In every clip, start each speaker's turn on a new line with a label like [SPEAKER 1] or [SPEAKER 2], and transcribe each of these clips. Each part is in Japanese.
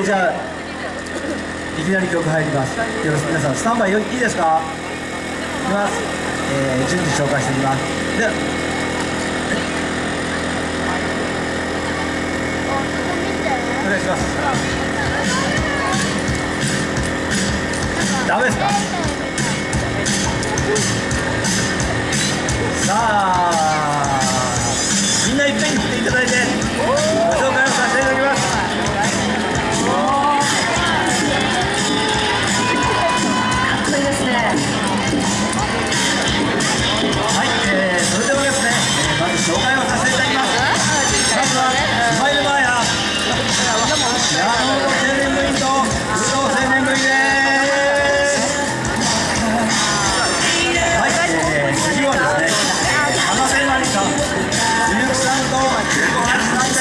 [SPEAKER 1] じゃあいきなり曲入ります。よろしく皆さんスタンバイいいですか？いきます。順次紹介していきます。ではお願いします。ダメですか？さあみんないっぺんに来ていただいてご紹介をさせていただきます。
[SPEAKER 2] いいですね。
[SPEAKER 1] はい、それではですね、まず紹介をさせていただきます。まずはスマイルバーヤピアノの青年部員と武道青年部員です。はい、次はですね、花瀬まりさん、鈴木さんと横橋さんです。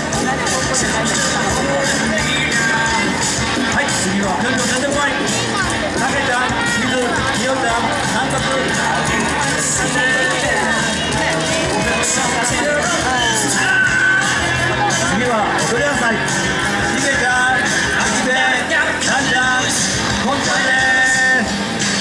[SPEAKER 1] はい、次はぴょんぴょん宣伝会、たけちゃん、みず、みおちゃん、監督。次は踊りなさい、しげちゃん、あきべ、なんちゃん、こんちゃんです。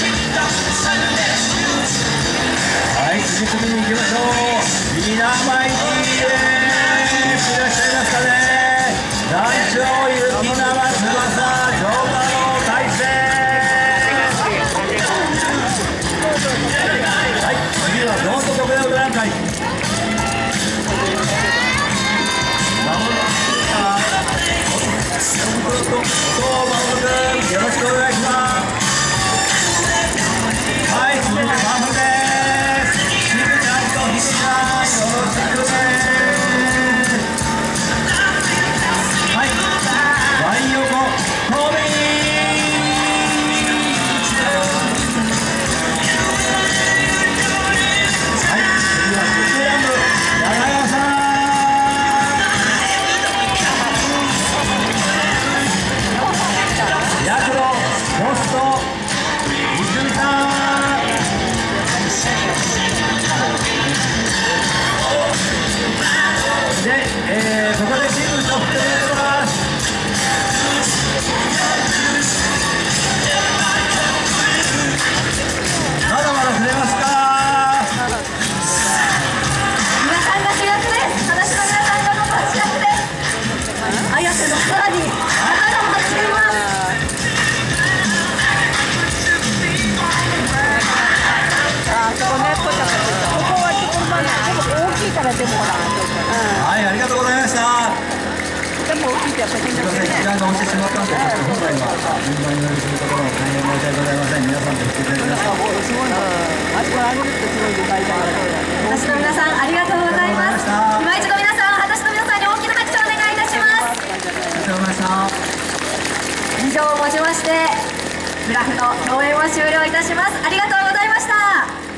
[SPEAKER 1] はい、次に行きましょう。みなまいちです。いらっしゃいますかね。団長ゆきなまつばさ、乗馬の大勢。はい、次はノート特大踊覧会。よろしくお願いします。はい、続いてマンフです。しぐちゃんとひしちゃん、よろしくです。はい、ワイン横トミー。はい、次はスクランブ柳川さん。ヤクロポスト泉さん。で、ここでチームと振ってもらいます。まだまだ触れますか？
[SPEAKER 2] 皆さんが主役です。話の皆さんが主役です。綾瀬のさらに花が待っています。
[SPEAKER 1] はい、ありがとうございました。
[SPEAKER 2] でも大きいってやっぱり
[SPEAKER 1] すみません、時間が押してしまったんで、本来は順番に乗りするところを大変申し訳ございません。皆さんで来ていただきました。
[SPEAKER 2] すごいな。あそこ上げるってすごいでかいから。私の皆さんありがとうございます。今一度皆さん、私の皆さんに大きな拍手をお願いいたします。
[SPEAKER 1] ありがとうございました。
[SPEAKER 2] 以上をもちましてグラフの応援を終了いたします。ありがとうございました。